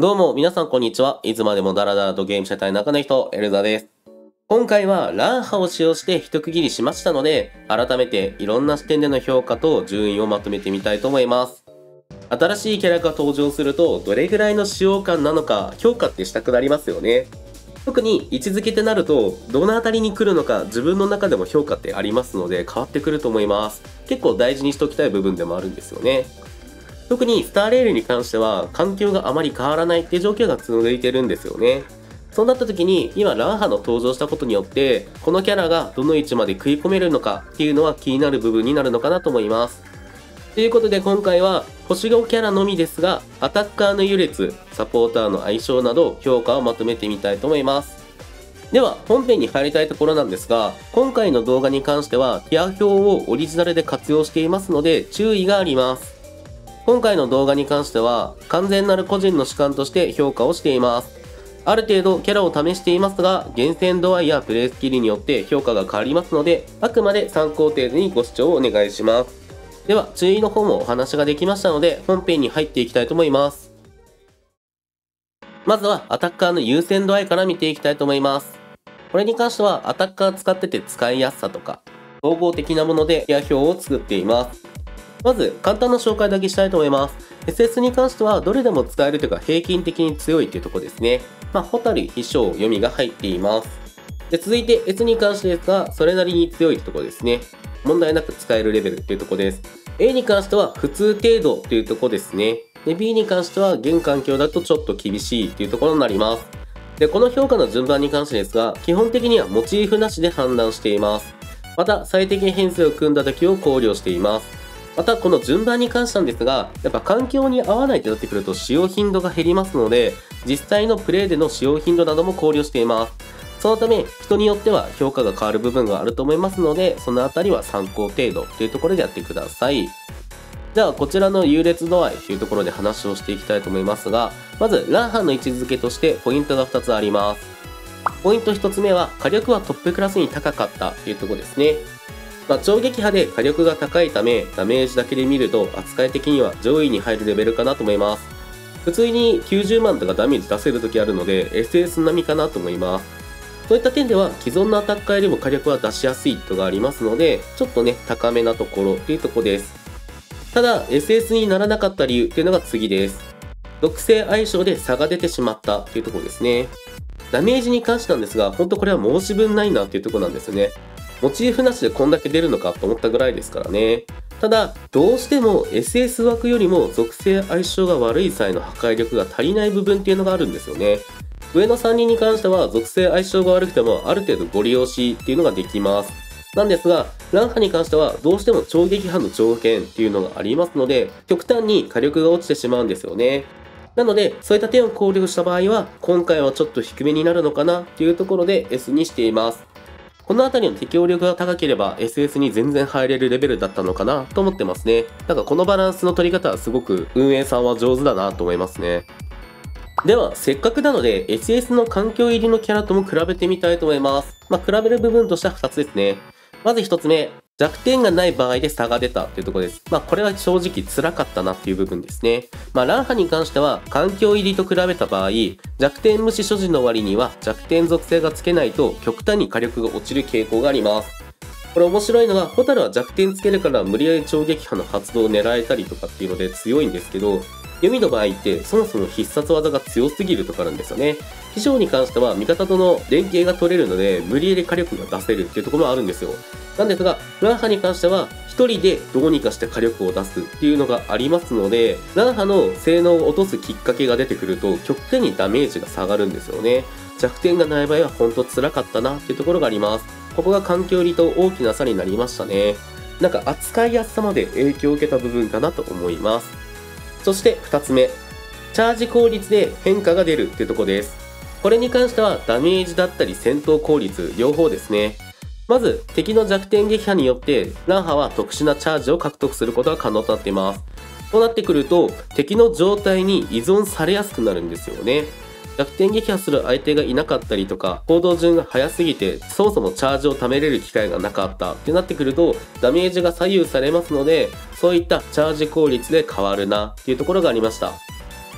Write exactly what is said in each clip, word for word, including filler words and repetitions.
どうも皆さんこんにちは。いつまでもダラダラとゲームしたい中の人、エルザです。今回はランハを使用して一区切りしましたので、改めていろんな視点での評価と順位をまとめてみたいと思います。新しいキャラが登場するとどれぐらいの使用感なのか評価ってしたくなりますよね。特に位置づけってなるとどの辺りに来るのか自分の中でも評価ってありますので変わってくると思います。結構大事にしておきたい部分でもあるんですよね。特にスターレールに関しては環境があまり変わらないっていう状況が続いてるんですよね。そうなった時に今ランハの登場したことによってこのキャラがどの位置まで食い込めるのかっていうのは気になる部分になるのかなと思います。ということで今回は星ごキャラのみですがアタッカーの優劣、サポーターの相性など評価をまとめてみたいと思います。では本編に入りたいところなんですが、今回の動画に関してはティア表をオリジナルで活用していますので注意があります。今回の動画に関しては完全なる個人の主観として評価をしています。ある程度キャラを試していますが厳選度合いやプレイスキルによって評価が変わりますのであくまで参考程度にご視聴をお願いします。では注意の方もお話ができましたので本編に入っていきたいと思います。まずはアタッカーの優先度合いから見ていきたいと思います。これに関してはアタッカー使ってて使いやすさとか総合的なものでティア表を作っています。まず簡単な紹介だけしたいと思います。 エスエス に関してはどれでも使えるというか平均的に強いというところですね。まあ、ホタル、飛翔、読みが入っています。で続いて S に関してですがそれなりに強いというところですね。問題なく使えるレベルというところです。 A に関しては普通程度というところですね。で B に関しては現環境だとちょっと厳しいというところになります。でこの評価の順番に関してですが基本的にはモチーフなしで判断しています。また最適編成を組んだ時を考慮しています。またこの順番に関してなんですがやっぱ環境に合わないとなってくると使用頻度が減りますので実際のプレイでの使用頻度なども考慮しています。そのため人によっては評価が変わる部分があると思いますのでそのあたりは参考程度というところでやってください。じゃあこちらの優劣度合いというところで話をしていきたいと思いますが、まずランハの位置づけとしてポイントがふたつあります。ポイントひとつめは火力はトップクラスに高かったというところですね。まあ、超撃破で火力が高いためダメージだけで見ると扱い的には上位に入るレベルかなと思います。普通にきゅうじゅうまんとかダメージ出せる時あるので エスエス 並みかなと思います。そういった点では既存のアタッカーよりも火力は出しやすいとがありますのでちょっとね高めなところというところです。ただ エスエス にならなかった理由っていうのが次です。属性相性で差が出てしまったというところですね。ダメージに関してなんですが本当これは申し分ないなっていうところなんですよね。モチーフなしでこんだけ出るのかと思ったぐらいですからね。ただどうしても エスエス 枠よりも属性相性が悪い際の破壊力が足りない部分っていうのがあるんですよね。上のさんにんに関しては属性相性が悪くてもある程度ご利用しっていうのができます。なんですがランハに関してはどうしても超撃破の条件っていうのがありますので極端に火力が落ちてしまうんですよね。なのでそういった点を考慮した場合は今回はちょっと低めになるのかなっていうところで エス にしています。この辺りの適応力が高ければ エスエス に全然入れるレベルだったのかなと思ってますね。なんかこのバランスの取り方はすごく運営さんは上手だなと思いますね。ではせっかくなので エスエス の環境入りのキャラとも比べてみたいと思います。まあ比べる部分としてはふたつですね。まずひとつめ、弱点がない場合で差が出たというところです。まあこれは正直辛かったなっていう部分ですね。まあランハに関しては環境入りと比べた場合弱点無視所持の割には弱点属性がつけないと極端に火力が落ちる傾向があります。これ面白いのがホタルは弱点つけるから無理やり超撃破の発動を狙えたりとかっていうので強いんですけど読みの場合ってそもそも必殺技が強すぎるとかなんですよね。飛翔に関しては味方との連携が取れるので無理やり火力が出せるっていうところもあるんですよ。なんですがランハに関してはひとりでどうにかして火力を出すっていうのがありますのでランハの性能を落とすきっかけが出てくると極端にダメージが下がるんですよね。弱点がない場合は本当辛かったなっていうところがあります。ここが環境入りと大きな差になりましたね。なんか扱いやすさまで影響を受けた部分かなと思います。そしてふたつめ、チャージ効率で変化が出るっていうところです。これに関してはダメージだったり戦闘効率両方ですね。まず敵の弱点撃破によってランハは特殊なチャージを獲得することが可能となっています。そうなってくると敵の状態に依存されやすくなるんですよね。弱点撃破する相手がいなかったりとか行動順が早すぎてそもそもチャージを貯めれる機会がなかったってなってくるとダメージが左右されますのでそういったチャージ効率で変わるなっていうところがありました。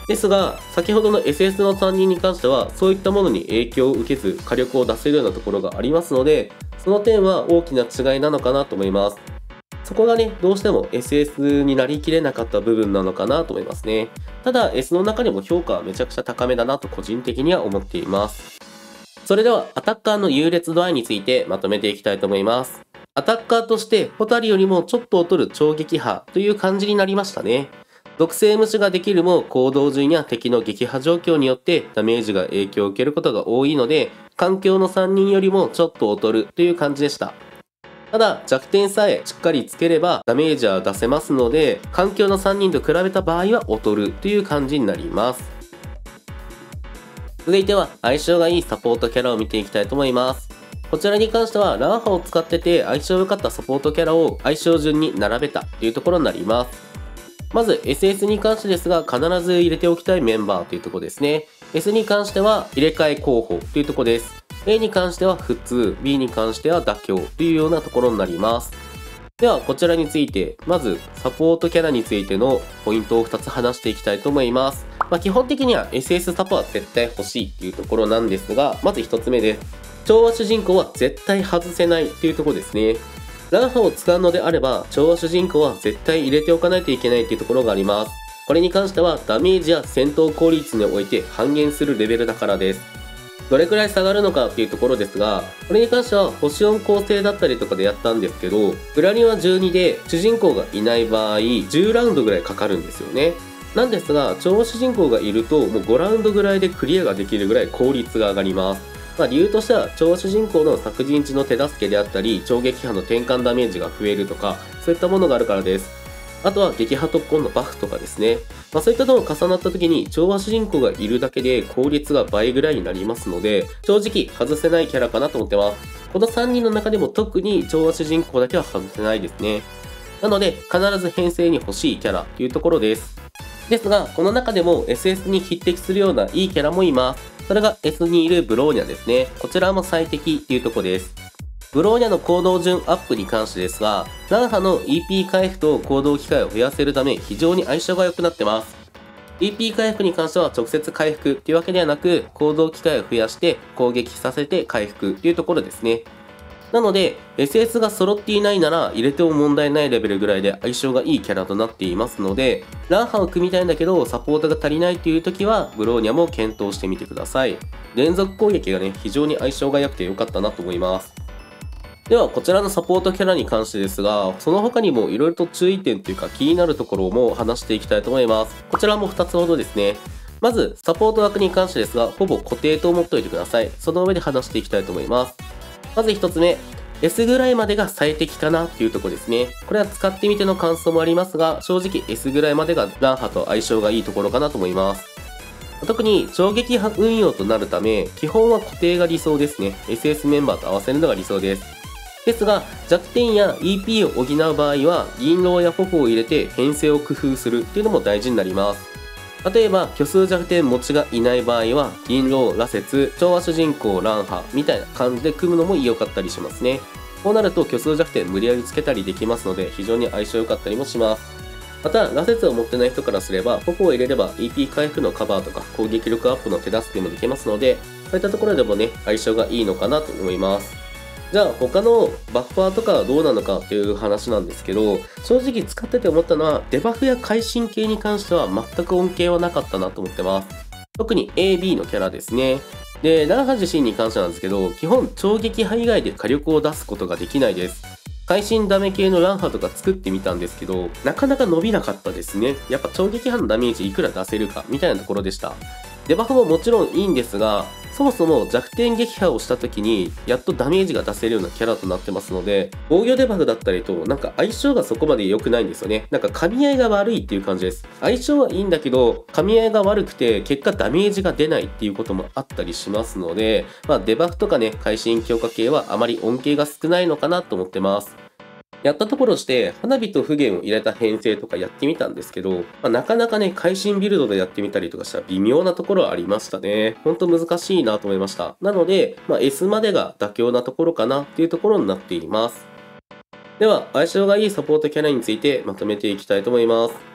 ですが、先ほどの エスエス のさんにんに関しては、そういったものに影響を受けず火力を出せるようなところがありますので、その点は大きな違いなのかなと思います。そこがね、どうしても エスエス になりきれなかった部分なのかなと思いますね。ただ S の中でも評価はめちゃくちゃ高めだなと個人的には思っています。それではアタッカーの優劣度合いについてまとめていきたいと思います。アタッカーとしてホタルよりもちょっと劣る超撃破という感じになりましたね。属性無視ができるも行動順や敵の撃破状況によってダメージが影響を受けることが多いので、環境のさんにんよりもちょっと劣るという感じでした。ただ弱点さえしっかりつければダメージは出せますので、環境のさんにんと比べた場合は劣るという感じになります。続いては相性がいいサポートキャラを見ていきたいと思います。こちらに関してはランハを使ってて相性良かったサポートキャラを相性順に並べたというところになります。まず エスエス に関してですが、必ず入れておきたいメンバーというところですね。S に関しては入れ替え候補というところです。A に関しては普通、B に関しては妥協というようなところになります。ではこちらについて、まずサポートキャラについてのポイントをふたつ話していきたいと思います。まあ、基本的には エスエス サポは絶対欲しいっていうところなんですが、まずひとつめです。調和主人公は絶対外せないっていうところですね。ランハを使うのであれば、調和主人公は絶対入れておかないといけないっていうところがあります。これに関してはダメージや戦闘効率において半減するレベルだからです。どれくらい下がるのかっていうところですが、これに関しては星よん構成だったりとかでやったんですけど、グラリはじゅうにで主人公がいない場合、じゅうラウンドぐらいかかるんですよね。なんですが、調和主人公がいるともうごラウンドぐらいでクリアができるぐらい効率が上がります。まあ、理由としては調和主人公の作陣地の手助けであったり、超撃破の転換ダメージが増えるとか、そういったものがあるからです。あとは撃破特攻のバフとかですね。まあ、そういったのが重なった時に調和主人公がいるだけで効率が倍ぐらいになりますので、正直外せないキャラかなと思ってます。このさんにんの中でも特に調和主人公だけは外せないですね。なので必ず編成に欲しいキャラというところです。ですが、この中でも エスエス に匹敵するようないいキャラもいます。それが エス にいるブローニャですね。こちらも最適っていうところです。ブローニャの行動順アップに関してですが、ランハの イーピー 回復と行動機会を増やせるため非常に相性が良くなってます。イーピー 回復に関しては直接回復っていうわけではなく、行動機会を増やして攻撃させて回復っていうところですね。なので エスエス が揃っていないなら入れても問題ないレベルぐらいで相性がいいキャラとなっていますので、ランハを組みたいんだけどサポートが足りないという時はブローニャも検討してみてください。連続攻撃がね、非常に相性が良くて良かったなと思います。ではこちらのサポートキャラに関してですが、その他にも色々と注意点というか気になるところも話していきたいと思います。こちらもふたつほどですね。まずサポート枠に関してですが、ほぼ固定と思っておいてください。その上で話していきたいと思います。まずひとつめ、S ぐらいまでが最適かなっていうところですね。これは使ってみての感想もありますが、正直 S ぐらいまでがランハと相性がいいところかなと思います。特に超撃破運用となるため、基本は固定が理想ですね。エスエス メンバーと合わせるのが理想です。ですが、弱点や イーピー を補う場合は、銀狼や矛を入れて編成を工夫するっていうのも大事になります。例えば、虚数弱点持ちがいない場合は、銀狼、羅刹、調和主人公、ランハみたいな感じで組むのも良かったりしますね。こうなると虚数弱点無理やりつけたりできますので、非常に相性良かったりもします。また、羅刹を持ってない人からすれば、矛を入れれば イーピー 回復のカバーとか攻撃力アップの手助けもできますので、そういったところでもね、相性がいいのかなと思います。じゃあ他のバッファーとかはどうなのかっていう話なんですけど、正直使ってて思ったのはデバフや会心系に関しては全く恩恵はなかったなと思ってます。特に エービー のキャラですね。で、ランハ自身に関してなんですけど、基本超撃破以外で火力を出すことができないです。会心ダメ系のランハとか作ってみたんですけど、なかなか伸びなかったですね。やっぱ超撃破のダメージいくら出せるかみたいなところでした。デバフももちろんいいんですが、そもそも弱点撃破をした時にやっとダメージが出せるようなキャラとなってますので、防御デバフだったりとなんか相性がそこまで良くないんですよね。なんか噛み合いが悪いっていう感じです。相性はいいんだけど噛み合いが悪くて結果ダメージが出ないっていうこともあったりしますので、まあ、デバフとかね、会心強化系はあまり恩恵が少ないのかなと思ってます。やったところして花火と不言を入れた編成とかやってみたんですけど、まあ、なかなかね会心ビルドでやってみたりとかしたら微妙なところはありましたね。ほんと難しいなと思いました。なので、まあ、S までが妥協なところかなっていうところになっています。では相性がいいサポートキャラについてまとめていきたいと思います。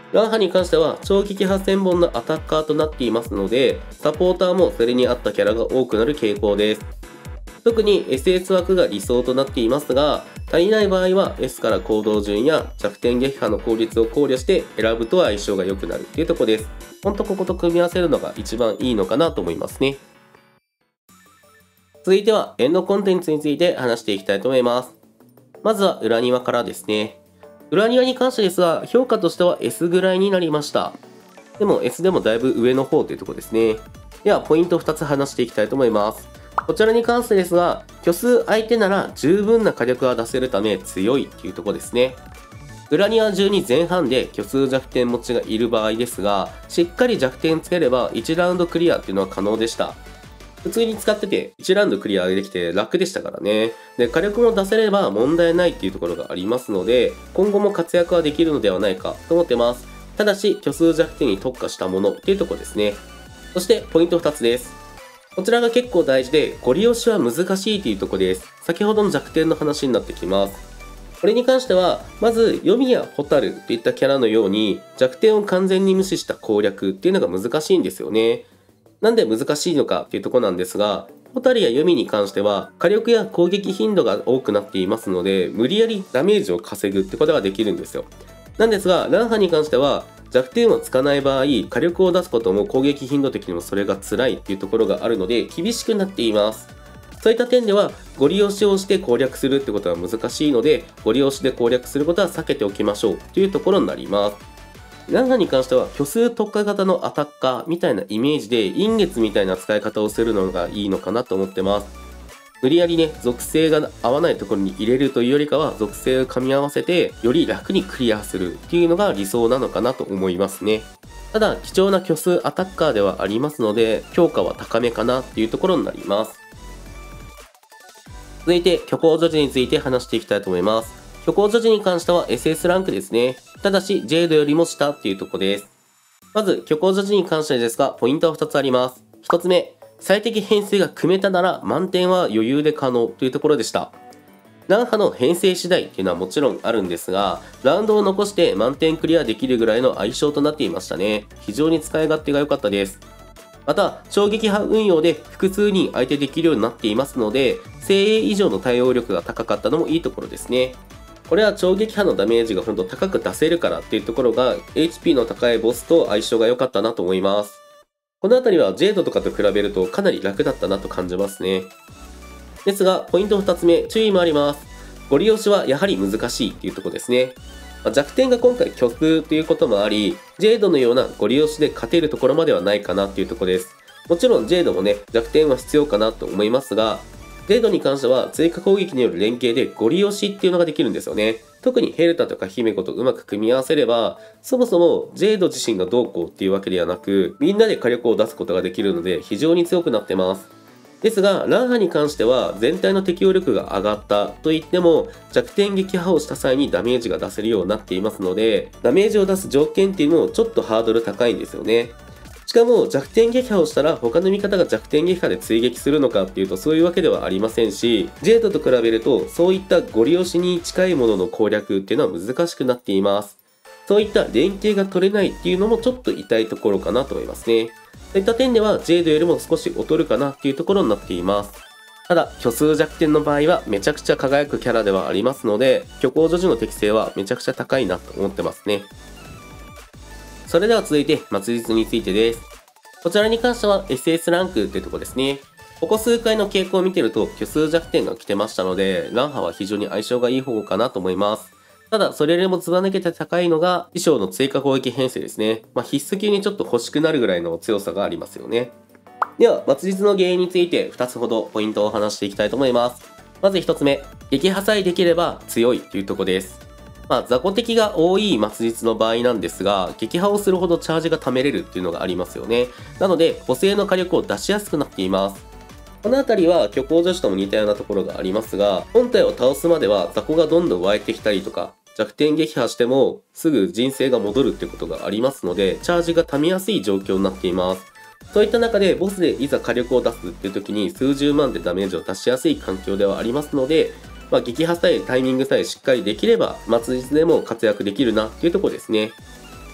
ランハに関しては超撃破せんぼんのアタッカーとなっていますので、サポーターもそれに合ったキャラが多くなる傾向です。特に エスエス 枠が理想となっていますが、足りない場合は S から行動順や弱点撃破の効率を考慮して選ぶと相性が良くなるっていうところです。ほんとここと組み合わせるのが一番いいのかなと思いますね。続いてはエンドコンテンツについて話していきたいと思います。まずは裏庭からですね。裏庭に関してですが、評価としては エス ぐらいになりました。でも エス でもだいぶ上の方というところですね。ではポイントふたつ話していきたいと思います。こちらに関してですが、虚数相手なら十分な火力が出せるため強いっていうところですね。裏庭じゅうに前半で虚数弱点持ちがいる場合ですが、しっかり弱点つければいちラウンドクリアっていうのは可能でした。普通に使ってていちラウンドクリアできて楽でしたからね。で、火力も出せれば問題ないっていうところがありますので、今後も活躍はできるのではないかと思ってます。ただし、虚数弱点に特化したものっていうところですね。そしてポイントふたつです。こちらが結構大事で、ゴリ押しは難しいというところです。先ほどの弱点の話になってきます。これに関しては、まず、ヨミやホタルといったキャラのように、弱点を完全に無視した攻略っていうのが難しいんですよね。なんで難しいのかっていうところなんですが、ホタルやヨミに関しては、火力や攻撃頻度が多くなっていますので、無理やりダメージを稼ぐってことができるんですよ。なんですが、ランハに関しては、弱点をつかない場合、火力を出すことも攻撃頻度的にもそれが辛いっていうところがあるので、厳しくなっています。そういった点では、ゴリ押しをして攻略するってことは難しいので、ゴリ押しで攻略することは避けておきましょうというところになります。ランハに関しては、虚数特化型のアタッカーみたいなイメージで、陰月みたいな使い方をするのがいいのかなと思ってます。無理やりね、属性が合わないところに入れるというよりかは、属性を噛み合わせて、より楽にクリアするっていうのが理想なのかなと思いますね。ただ、貴重な虚数アタッカーではありますので、評価は高めかなっていうところになります。続いて、虚構女児について話していきたいと思います。虚構女児に関しては エスエス ランクですね。ただし、ジェイドよりも下っていうところです。まず、虚構女児に関してですが、ポイントはふたつあります。ひとつめ、最適編成が組めたなら満点は余裕で可能というところでした。ランハの編成次第っていうのはもちろんあるんですが、ラウンドを残して満点クリアできるぐらいの相性となっていましたね。非常に使い勝手が良かったです。また、衝撃波運用で複数人相手できるようになっていますので、精鋭以上の対応力が高かったのもいいところですね。これは超撃破のダメージがほんと高く出せるからっていうところが エイチピー の高いボスと相性が良かったなと思います。この辺りはジェイドとかと比べるとかなり楽だったなと感じますね。ですが、ポイントふたつめ、注意もあります。ゴリ押しはやはり難しいっていうところですね。まあ、弱点が今回虚数ということもあり、ジェイドのようなゴリ押しで勝てるところまではないかなっていうところです。もちろんジェイドもね、弱点は必要かなと思いますが、ジェイドに関しては追加攻撃による連携でゴリ押しっていうのができるんですよね。特にヘルタとかヒメコとうまく組み合わせれば、そもそもジェイド自身がどうこうっていうわけではなく、みんなで火力を出すことができるので非常に強くなってます。ですが、ランハに関しては全体の適応力が上がったといっても、弱点撃破をした際にダメージが出せるようになっていますので、ダメージを出す条件っていうのもちょっとハードル高いんですよね。しかも弱点撃破をしたら他の味方が弱点撃破で追撃するのかっていうとそういうわけではありませんし、ジェイドと比べるとそういったゴリ押しに近いものの攻略っていうのは難しくなっています。そういった連携が取れないっていうのもちょっと痛いところかなと思いますね。そういった点ではジェイドよりも少し劣るかなっていうところになっています。ただ、虚数弱点の場合はめちゃくちゃ輝くキャラではありますので、虚構女児の適性はめちゃくちゃ高いなと思ってますね。それでは続いて、末日についてです。こちらに関しては エスエス ランクっていうところですね。ここ数回の傾向を見てると虚数弱点が来てましたので、ランハは非常に相性がいい方かなと思います。ただ、それよりもずば抜けて高いのが衣装の追加攻撃編成ですね。まあ、必須級にちょっと欲しくなるぐらいの強さがありますよね。では、末日の原因についてふたつほどポイントを話していきたいと思います。まずひとつめ、撃破さえできれば強いというところです。まあ、雑魚敵が多い末日の場合なんですが、撃破をするほどチャージが貯めれるっていうのがありますよね。なので、補正の火力を出しやすくなっています。この辺りは虚構女子とも似たようなところがありますが、本体を倒すまでは雑魚がどんどん湧いてきたりとか、弱点撃破してもすぐ人生が戻るってことがありますので、チャージが貯めやすい状況になっています。そういった中でボスでいざ火力を出すっていう時に数十万でダメージを出しやすい環境ではありますので、まあ、撃破さえタイミングさえしっかりできれば末日でも活躍できるなっていうところですね。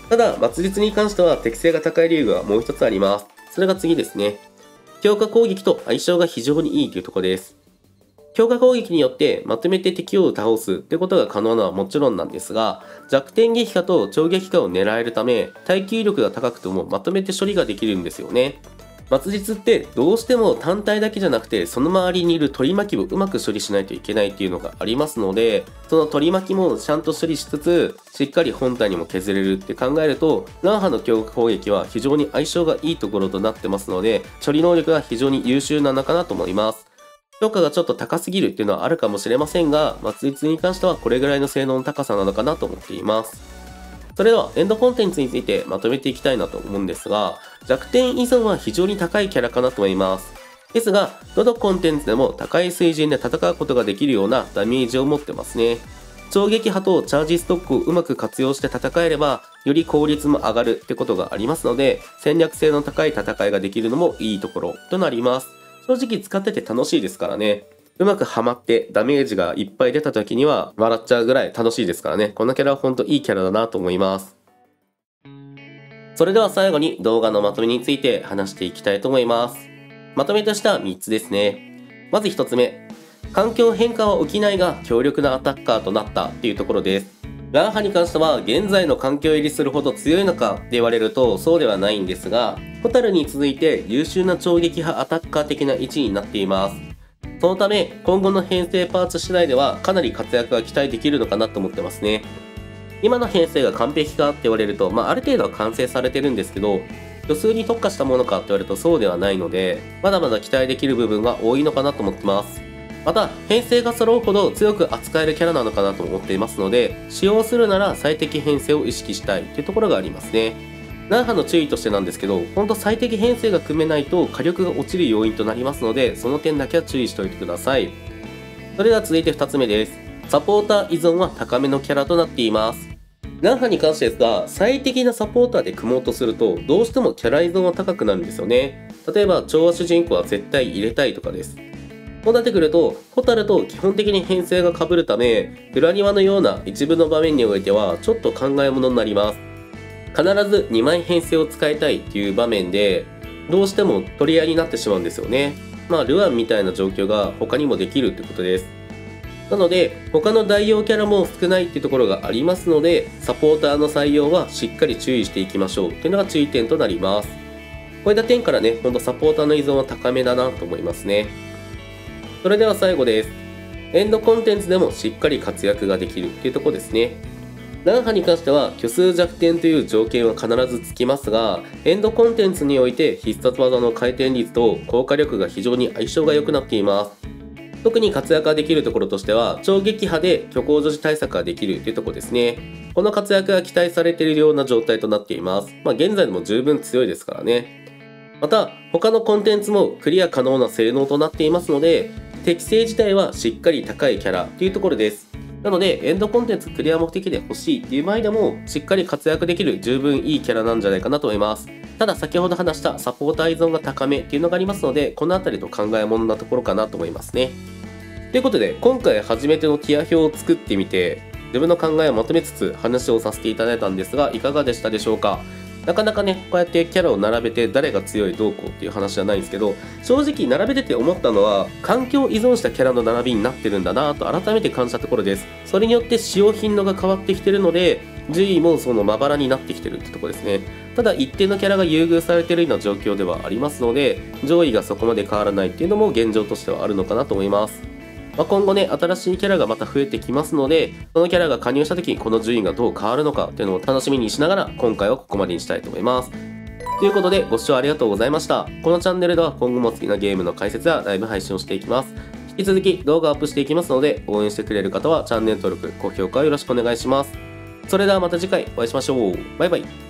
ただ、末日に関しては適性が高い理由がもう一つあります。それが次ですね。強化攻撃と相性が非常にいいというところです。強化攻撃によってまとめて敵を倒すってことが可能なのはもちろんなんですが、弱点撃破と超撃破を狙えるため、耐久力が高くてもまとめて処理ができるんですよね。末日ってどうしても単体だけじゃなくて、その周りにいる取り巻きをうまく処理しないといけないっていうのがありますので、その取り巻きもちゃんと処理しつつ、しっかり本体にも削れるって考えると、ランハの強化攻撃は非常に相性がいいところとなってますので、処理能力が非常に優秀なのかなと思います。評価がちょっと高すぎるっていうのはあるかもしれませんが、末日に関してはこれぐらいの性能の高さなのかなと思っています。それではエンドコンテンツについてまとめていきたいなと思うんですが、弱点依存は非常に高いキャラかなと思います。ですが、どのコンテンツでも高い水準で戦うことができるようなダメージを持ってますね。超撃破とチャージストックをうまく活用して戦えれば、より効率も上がるってことがありますので、戦略性の高い戦いができるのもいいところとなります。正直使ってて楽しいですからね。うまくハマってダメージがいっぱい出た時には笑っちゃうぐらい楽しいですからね。このキャラはほんといいキャラだなと思います。それでは最後に動画のまとめについて話していきたいと思います。まとめとしてはみっつですね。まずひとつめ。環境変化は起きないが強力なアタッカーとなったっていうところです。ランハに関しては現在の環境入りするほど強いのかって言われるとそうではないんですが、ホタルに続いて優秀な超撃破アタッカー的な位置になっています。そのため今後の編成パーツ次第ではかなり活躍が期待できるのかなと思ってますね。今の編成が完璧かって言われると、まあ、ある程度は完成されてるんですけど、虚数に特化したものかって言われるとそうではないので、まだまだ期待できる部分が多いのかなと思ってます。また編成が揃うほど強く扱えるキャラなのかなと思っていますので、使用するなら最適編成を意識したいというところがありますね。ランハの注意としてなんですけど、ほんと最適編成が組めないと火力が落ちる要因となりますので、その点だけは注意しておいてください。それでは続いてふたつめです。サポーター依存は高めのキャラとなっています。ランハに関してですが、最適なサポーターで組もうとするとどうしてもキャラ依存は高くなるんですよね。例えば調和主人公は絶対入れたいとかです。こうなってくると、ホタルと基本的に編成が被るため、裏庭のような一部の場面においてはちょっと考え物になります。必ずにまい編成を使いたいっていう場面で、どうしても取り合いになってしまうんですよね。まあ、ルアンみたいな状況が他にもできるってことです。なので、他の代用キャラも少ないっていうところがありますので、サポーターの採用はしっかり注意していきましょうっていうのが注意点となります。こういった点からね、ほんとサポーターの依存は高めだなと思いますね。それでは最後です。エンドコンテンツでもしっかり活躍ができるっていうところですね。ランハに関しては虚数弱点という条件は必ずつきますが、エンドコンテンツにおいて必殺技の回転率と効果力が非常に相性が良くなっています。特に活躍ができるところとしては、超撃破で虚構女子対策ができるというところですね。この活躍が期待されているような状態となっています。まあ現在でも十分強いですからね。また、他のコンテンツもクリア可能な性能となっていますので、適性自体はしっかり高いキャラというところです。なので、エンドコンテンツクリア目的で欲しいっていう場合でも、しっかり活躍できる十分いいキャラなんじゃないかなと思います。ただ、先ほど話したサポーター依存が高めっていうのがありますので、このあたりと考えものなところかなと思いますね。ということで、今回初めてのティア表を作ってみて、自分の考えをまとめつつ話をさせていただいたんですが、いかがでしたでしょうか。なかなかね、こうやってキャラを並べて誰が強いどうこうっていう話じゃないんですけど、正直並べてて思ったのは、環境依存したキャラの並びになってるんだなと改めて感じたところです。それによって使用頻度が変わってきてるので、順位もそのまばらになってきてるってとこですね。ただ一定のキャラが優遇されてるような状況ではありますので、上位がそこまで変わらないっていうのも現状としてはあるのかなと思います。まあ、今後ね、新しいキャラがまた増えてきますので、そのキャラが加入した時にこの順位がどう変わるのかっていうのを楽しみにしながら、今回はここまでにしたいと思います。ということで、ご視聴ありがとうございました。このチャンネルでは今後も好きなゲームの解説やライブ配信をしていきます。引き続き動画をアップしていきますので、応援してくれる方はチャンネル登録、高評価をよろしくお願いします。それではまた次回お会いしましょう。バイバイ。